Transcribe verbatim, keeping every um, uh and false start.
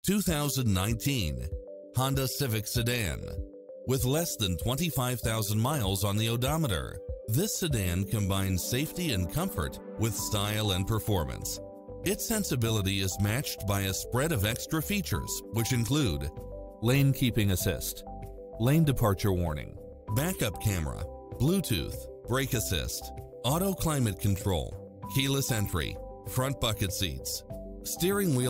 two thousand nineteen Honda Civic Sedan. With less than twenty-five thousand miles on the odometer, this sedan combines safety and comfort with style and performance. Its sensibility is matched by a spread of extra features, which include lane keeping assist, lane departure warning, backup camera, Bluetooth, brake assist, auto climate control, keyless entry, front bucket seats, steering wheel